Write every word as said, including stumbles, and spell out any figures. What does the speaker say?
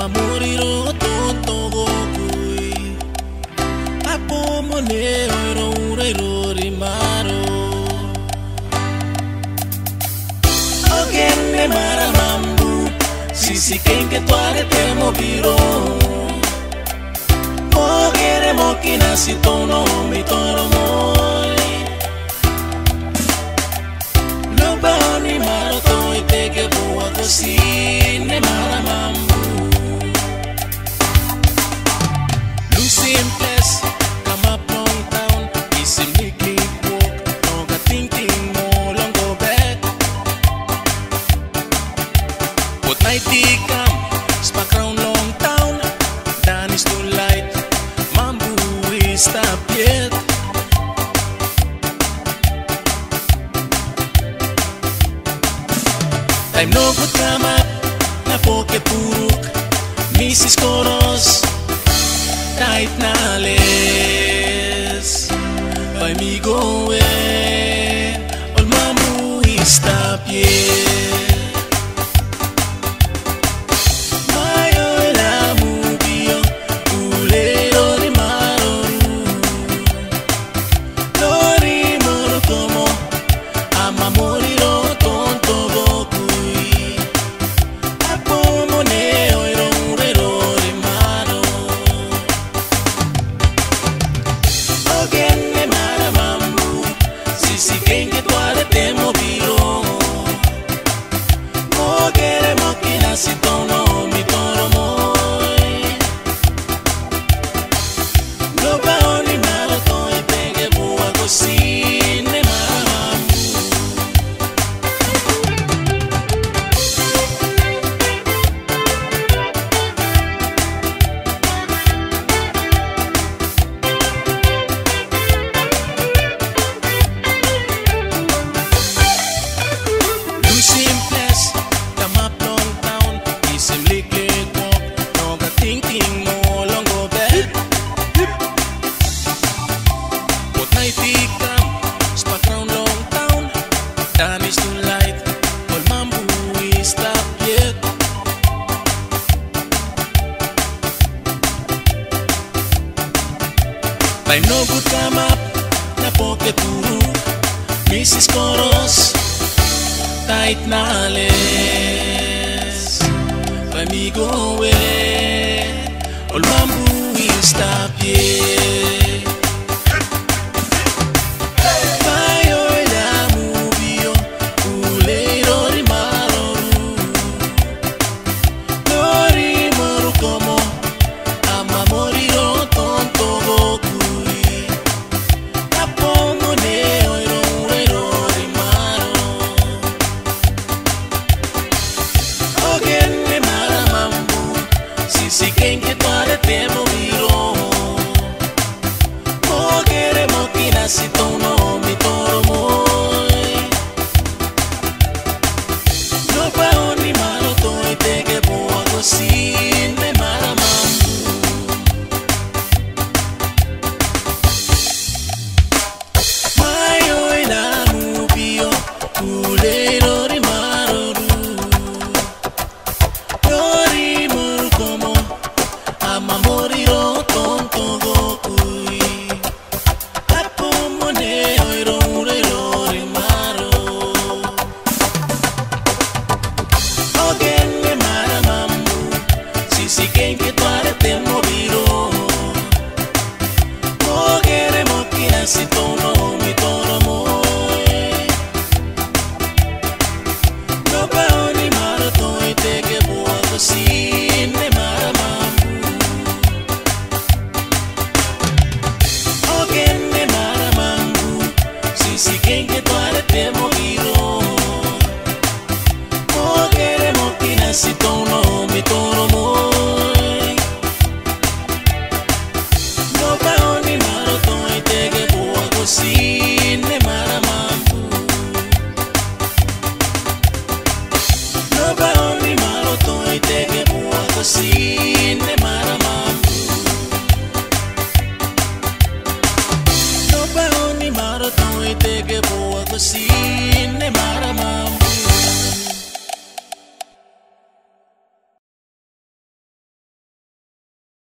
Amamuriro tonto gokui Apo monero ro ro rimaro Ogenne mara mambu Sisi kenke tuare temo biro Mogere mokina si tono mi toro moi Nobani maro toi teke bua così ne mara mambu Simples, come up long town, easy make walk, no got thinking more long go back. But night come, spark round long town, Dan is too light, Mambu is stop yet. Time no good come up, na poke puruk, Missus Koros. Tight nales By me go away All Mambu is stop yeah My oil amubio Ulero di maroru Lori moro como Ama moriro tonto gokui Apo moneo irongero di maro Ogenne mara mambu Sisi kenke tuare temo biro Mogere mokina si tono mi toro moi Loba oni maro toi pege bua così ne mara mambu Simples, come up long town, easy liquid walk, no got thinking more long go back. But night come, spark round long town, Dan is too light, all Mambu is stop yet. Time no good come up, na poke puru, Missus Koros. Tight nales By me go away All Mambu will stop yeah My oil amubio Ulero di maroru Lori moru como Ama moriro tonto gokui Apo moneo irongero di maro Ogenne mara mambu Sisi kenke tuare temo biro Mogere mokina si tono mi toro moi Loba oni maro toi teke bua così ne mara mambu Mai oi na mubio Ulero di maroru Lori muru como Ama moriro tonto gokui Apo moneo irongero di maro Ogenne mara mambu Sisi kenke tuare temo biro Mogere mokina si tono mi toro moi Loba oni maro toi teke bua così ne mara mambu Ogenne mara mambu Sisi kenke tuare temo biro Mogere mokina si tono mi toro moi Loba oni maro toi teke bua così ne mara mambu Loba oni maro toi teke bua così ne mara mambu Loba oni maro toi teke bua così ne mara mambu